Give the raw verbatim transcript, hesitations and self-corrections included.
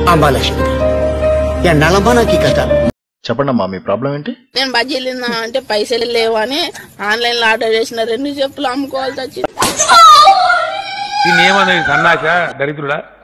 అంబాలక్ష్మి ఎన్నాళ్ళమ్మా నాకు ఈ కథ? చెప్పండి అమ్మా, మీ ప్రాబ్లం ఏంటి? నేను బజ్జీలు తిందా అంటే పైసలు లేవు అని ఆన్లైన్ లో ఆర్డర్ చేసిన రెండు చెప్పులు అమ్ముకోవాల్సి వచ్చింది. దీన్ని ఏమన్నా సన్నాక దరిద్రుడా?